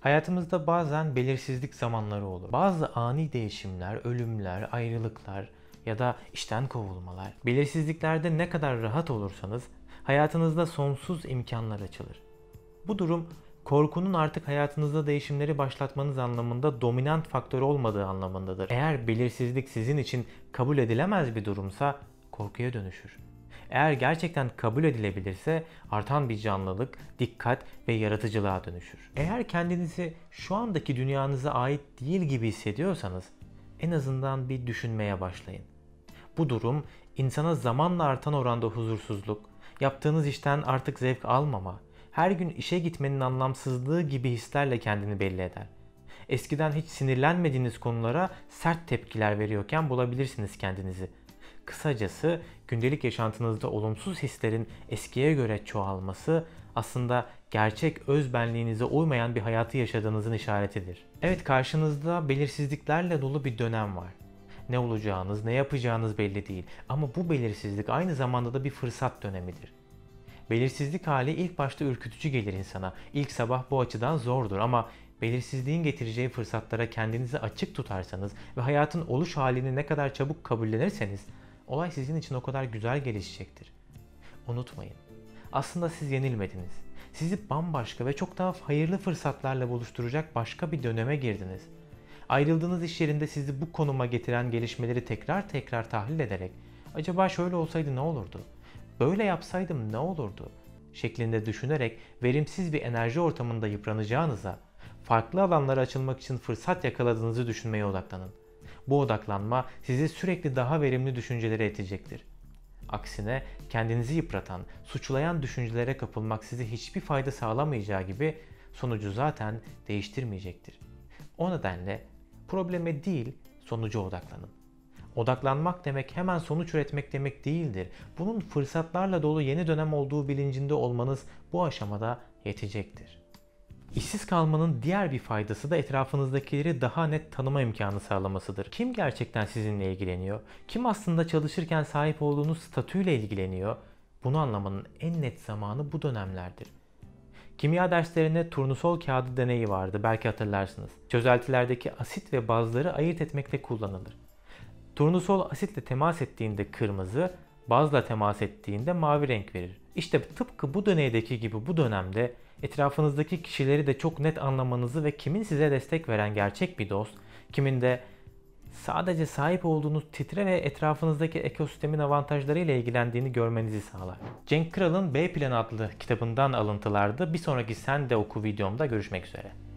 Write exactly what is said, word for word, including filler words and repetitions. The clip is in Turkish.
Hayatımızda bazen belirsizlik zamanları olur. Bazı ani değişimler, ölümler, ayrılıklar ya da işten kovulmalar. Belirsizliklerde ne kadar rahat olursanız hayatınızda sonsuz imkanlar açılır. Bu durum korkunun artık hayatınızda değişimleri başlatmanız anlamında dominant faktör olmadığı anlamındadır. Eğer belirsizlik sizin için kabul edilemez bir durumsa korkuya dönüşür. Eğer gerçekten kabul edilebilirse artan bir canlılık, dikkat ve yaratıcılığa dönüşür. Eğer kendinizi şu andaki dünyanıza ait değil gibi hissediyorsanız en azından bir düşünmeye başlayın. Bu durum insana zamanla artan oranda huzursuzluk, yaptığınız işten artık zevk almama, her gün işe gitmenin anlamsızlığı gibi hislerle kendini belli eder. Eskiden hiç sinirlenmediğiniz konulara sert tepkiler veriyorken bulabilirsiniz kendinizi. Kısacası gündelik yaşantınızda olumsuz hislerin eskiye göre çoğalması aslında gerçek öz benliğinize uymayan bir hayatı yaşadığınızın işaretidir. Evet, karşınızda belirsizliklerle dolu bir dönem var. Ne olacağınız, ne yapacağınız belli değil ama bu belirsizlik aynı zamanda da bir fırsat dönemidir. Belirsizlik hali ilk başta ürkütücü gelir insana. İlk sabah bu açıdan zordur ama belirsizliğin getireceği fırsatlara kendinizi açık tutarsanız ve hayatın oluş halini ne kadar çabuk kabullenirseniz olay sizin için o kadar güzel gelişecektir. Unutmayın, aslında siz yenilmediniz. Sizi bambaşka ve çok daha hayırlı fırsatlarla buluşturacak başka bir döneme girdiniz. Ayrıldığınız iş yerinde sizi bu konuma getiren gelişmeleri tekrar tekrar tahlil ederek acaba şöyle olsaydı ne olurdu? Böyle yapsaydım ne olurdu? Şeklinde düşünerek verimsiz bir enerji ortamında yıpranacağınıza farklı alanlara açılmak için fırsat yakaladığınızı düşünmeye odaklanın. Bu odaklanma sizi sürekli daha verimli düşüncelere itecektir. Aksine kendinizi yıpratan, suçlayan düşüncelere kapılmak size hiçbir fayda sağlamayacağı gibi sonucu zaten değiştirmeyecektir. O nedenle probleme değil sonuca odaklanın. Odaklanmak demek hemen sonuç üretmek demek değildir. Bunun fırsatlarla dolu yeni dönem olduğu bilincinde olmanız bu aşamada yetecektir. İşsiz kalmanın diğer bir faydası da etrafınızdakileri daha net tanıma imkanı sağlamasıdır. Kim gerçekten sizinle ilgileniyor? Kim aslında çalışırken sahip olduğunuz statüyle ilgileniyor? Bunu anlamanın en net zamanı bu dönemlerdir. Kimya derslerinde turnusol kağıdı deneyi vardı, belki hatırlarsınız. Çözeltilerdeki asit ve bazları ayırt etmekte kullanılır. Turnusol asitle temas ettiğinde kırmızı, bazla temas ettiğinde mavi renk verir. İşte tıpkı bu deneydeki gibi bu dönemde etrafınızdaki kişileri de çok net anlamanızı ve kimin size destek veren gerçek bir dost, kimin de sadece sahip olduğunuz titre ve etrafınızdaki ekosistemin avantajlarıyla ilgilendiğini görmenizi sağlar. Cenk Kral'ın B Planı adlı kitabından alıntılarda bir sonraki Sen de Oku videomda görüşmek üzere.